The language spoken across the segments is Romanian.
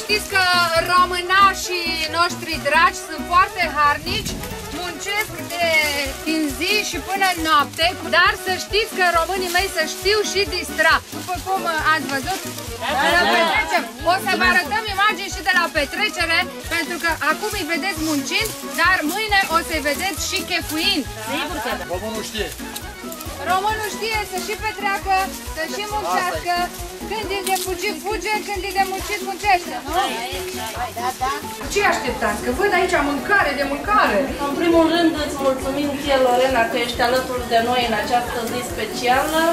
știți că românașii noștri dragi sunt foarte harnici, muncesc din zi și până noapte, dar să știți că românii mei să știu și distra. După cum ați văzut, o să vă arătăm imagini și de la petrecere, pentru că acum îi vedeți muncind, dar mâine o să-i vedeți și chefuind. Sigur că da. Românul știe. Românul știe să și petreacă, să și muncească. Când e de fugit, fuge, când e de muncit, muncește, nu? Da. Ce așteptați? Că văd aici mâncare de mâncare. În primul rând îți mulțumim ție, Lorena, că ești alături de noi în această zi specială.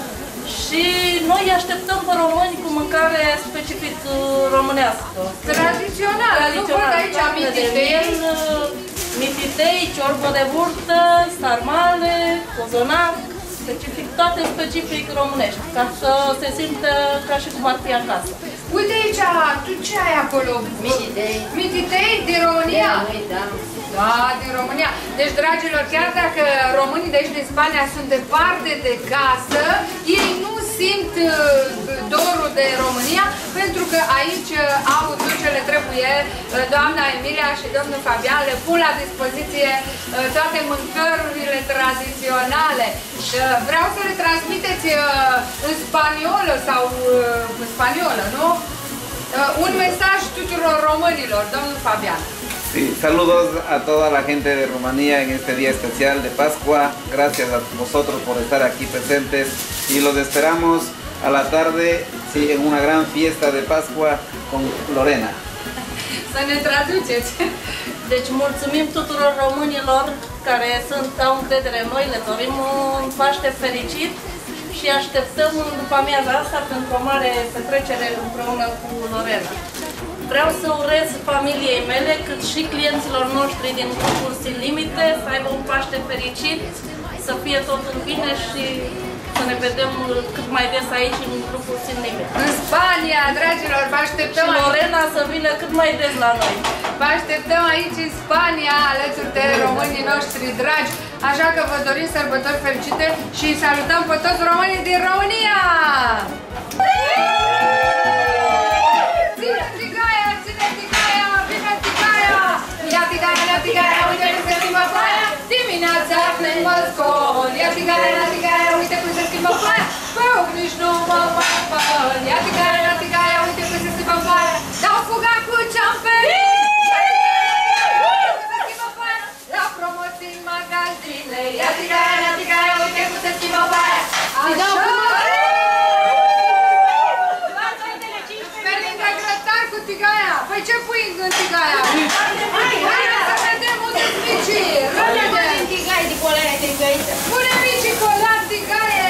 Și noi așteptăm pe români cu mâncare specific românească. Tradițional, nu văd aici mititei. Mititei, ciorbă de burtă, sarmale, cozonac, specific, toate specific românești, ca să se simtă ca și cum ar fi acasă. Uite aici, tu ce ai acolo? Mititei. Mititei din România? Da. Da, din România. Deci, dragilor, chiar dacă românii de aici din Spania sunt departe de casă, ei nu simt dorul de România, pentru că aici au tot ce le trebuie. Doamna Emilia și domnul Fabian le pun la dispoziție toate mâncărurile tradiționale. Vreau să le transmiteți în spaniolă sau în spaniolă, nu? Un mesaj tuturor românilor, domnul Fabian. Sí, saludos a toda la gente de Rumanía en este día especial de Pascua. Gracias a vosotros por estar aquí presentes y los esperamos a la tarde, sí, en una gran fiesta de Pascua con Lorena. Să ne traduceți. Deci mulțumim tuturor românilor care au încredere în noi, le dorim un Paște fericit și așteptăm după amiaza asta pentru o mare petrecere împreună cu Lorena. Vreau să urez familiei mele, cât și clienților noștri din grupul Sin Limite, să aibă un Paște fericit, să fie totul bine și să ne vedem cât mai des aici în grupul Sin Limite. În Spania, dragilor, vă așteptăm și Lorena să vină cât mai des la noi. Vă așteptăm aici în Spania, alături de românii noștri dragi, așa că vă dorim sărbători fericite și salutăm pe toți românii din România! Ține tigaia, vine tigaia! Ia tigaia, uite cum se schimbă ploaia! Dimineața când mă scol! Ia tigaia, uite cum se schimbă ploaia! Pe ochi nici nu mă mai spăl! Ia tigaia, uite cum se schimbă ploaia! Dau fuga cu ceamperii! Se schimbă ploaia! La promoții în magazine! Ia tigaia, uite cum se schimbă ploaia! Așa! Cu tigaia! Păi ce pui în tigaia? Hai să vedem unde-s micii! Repede! Pune micii colat tigaie!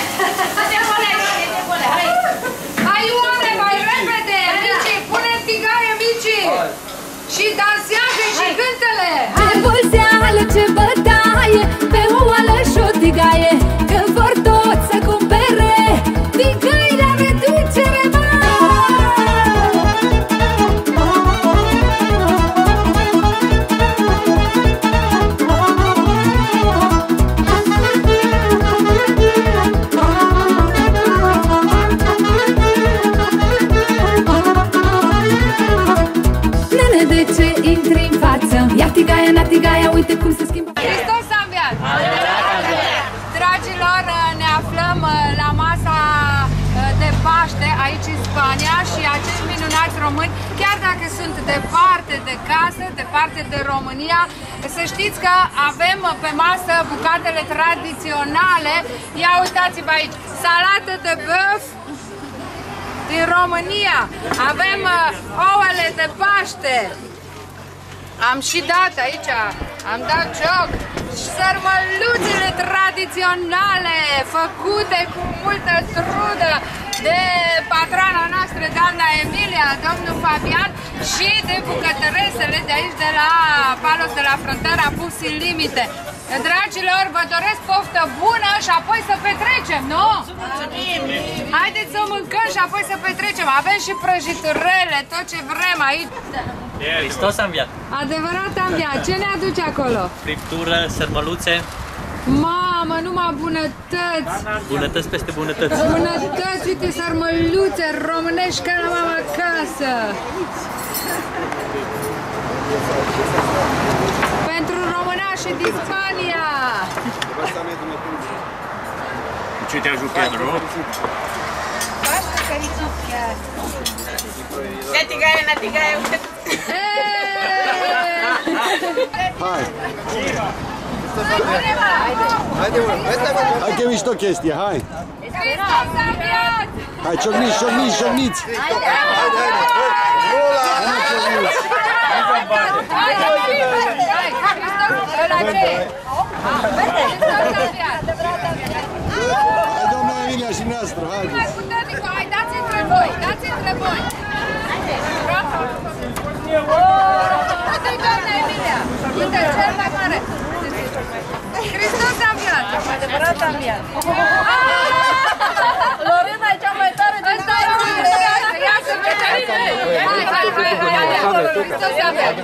Hai oare, mai repede! Micii, pune tigaie micii! Și dansează și cântă-le! Ce bolseală, ce bătaie, pe oală și o tigaie, că vor toți să cumpere tigaie la reducere. Tigaia, uite cum se schimbă. Hristos a înviat! Dragilor, ne aflăm la masa de Paște aici în Spania și acești minunați români, chiar dacă sunt departe de casă, departe de România, să știți că avem pe masă bucatele tradiționale. Ia uitați-vă aici, salată de băf din România, avem ouăle de Paște. Am și dat aici, am dat joc, sărmăluțele tradiționale făcute cu multă trudă de patrona noastră, doamna Emilia, domnul Fabian și de bucătăresele de aici de la Palos de la Frontera Sin Limite. Dragilor, vă doresc poftă bună și apoi să petrecem, nu? Haideți să mâncăm și apoi să petrecem. Avem și prăjiturele, tot ce vrem aici. Hristos a înviat. Adevărat a înviat. Ce ne aduce acolo? Friptură, sărmăluțe. Mamă! mamă, numai bunătăți! Bunătăți peste bunătăți! Bunătăți, uite, sarmăluțe românești ca la mama acasă! Pentru românașii din Spania! Ce te ajută, bro? Natigaie, uite! Hai! Hai că e mișto chestie, hai! Hai, ciocniți, ciocniți, ciocniți! Hai, doamna Emilia și noastră, haideți! Hai, puternică, hai, dați între voi, dați între voi! Uite-i doamna Emilia! Uite, cel mai mare! Hristos a înviat! Adevărat am ea! Lorena e cea mai tare din Spania! Ia să vedem! Hai, Hristos a înviat!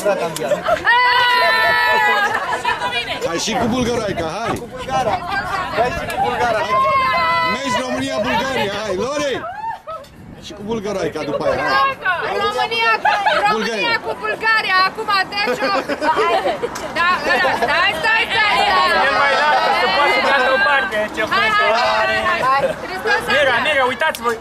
Hai și cu bulgăroaica, hai! Hai și cu bulgara! Mergi România-Bulgaria, hai, Lore! Și cu bulgăroaica după aia, hai! România cu Bulgaria, acum, deci o... Da, ăla, stai! El mai lasă să poată de altă parte, ce frumoare! Mira, uitați-vă!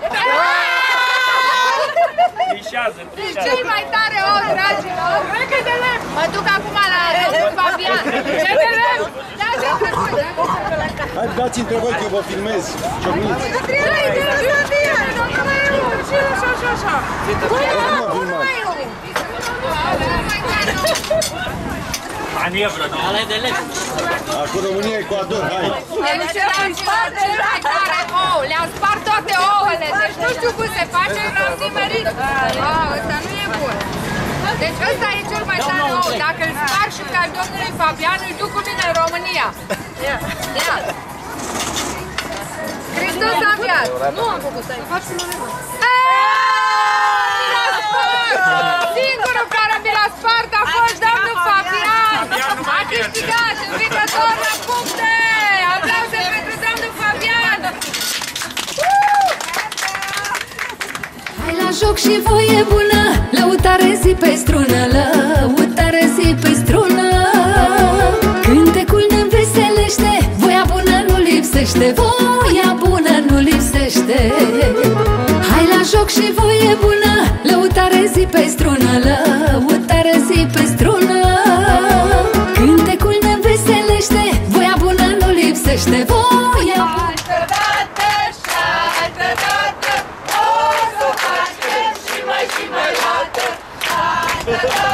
Trișează! Cel mai tare om, dragilor! Mă duc acum la domnul Fabian! Repede! Dați între voi! Hai, dați între voi că vă filmez, ciocniți! Așa! Manevră, nu? Ala e de lemn! Acum România, Ecuador, hai! Cel mai tare ou! Le-am spart toate ouăle! Deci nu știu cum se face, l-am nimerit! Ăsta nu e bun! Deci ăsta e cel mai tare ou! Dacă îl sparg și ca domnului Fabian, îl duc cu mine în România! Ia! Hristos a înviat! Nu am făcut, stai! Singurul care mi l-a spart a fost domnul Fabian! A câștigat învingător la puncte! Aplauze pentru domnul Fabian! Hai la joc și voie bună, lăutare zi pe strună, lăutare zi pe strună. Cântecul ne înveselește, voia bună nu lipsește, voia bună nu lipsește. Hai la joc și voie bună, lăutare zi pe strună, lăutare zi pe strună. Cântecul ne înveselește, voia bună nu lipsește, voia bună. Și mai lată!